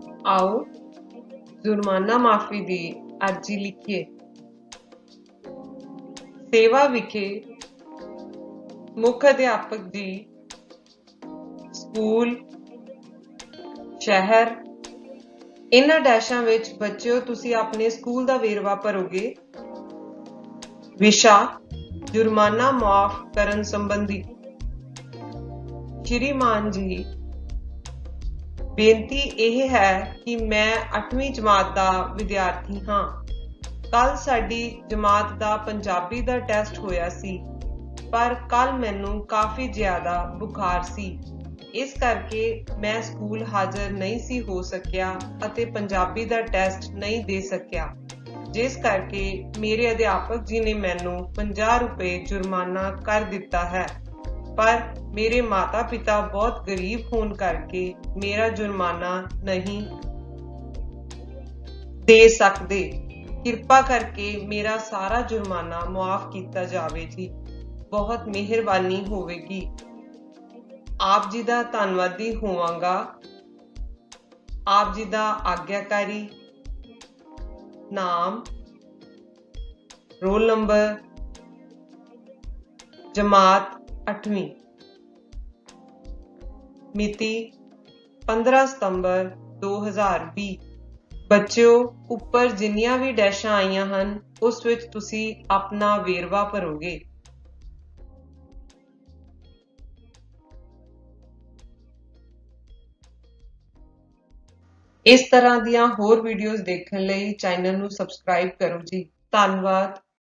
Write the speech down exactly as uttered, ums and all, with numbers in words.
आओ जुर्माना माफी दी अर्जी लिखिए। सेवा विखे मुख अध्यापक जी स्कूल शहर इन्हां डैशां विच बच्चों तुसीं अपने स्कूल दा वेरवा भरोगे। विशा जुर्माना माफ करन संबंधी। श्रीमान जी बेनती यह है कि मैं अठवीं जमात का विद्यार्थी हाँ। कल साडी जमात का पंजाबी का टैसट होया सी पर कल मैनू काफ़ी ज़्यादा बुखार सी, इस करके मैं स्कूल हाज़र नहीं सी हो सकिया अते पंजाबी का टैसट नहीं दे सकिया, जिस करके मेरे अध्यापक जी ने मैनू पचास रुपए जुर्माना कर दिता है। पर मेरे माता पिता बहुत गरीब होने करके मेरा जुर्माना नहीं दे सकते। कृपा करके मेरा सारा जुर्माना मुआफ किया जावे जी, बहुत मेहरबानी होवेगी। आप जी दा धन्नवादी होवांगा। आप जी दा आज्ञाकारी। नाम, रोल नंबर, जमात अठवीं, मिति पंद्रह सितंबर दो हज़ार भी। बच्चों उपर जिन्नियां भी डैशां आईयां हन उस विच तुसी अपना वेरवा भरोगे। इस तरह दियां होर वीडियोज़ देखने लई चैनल नू सबसक्राइब करो जी। धन्नवाद।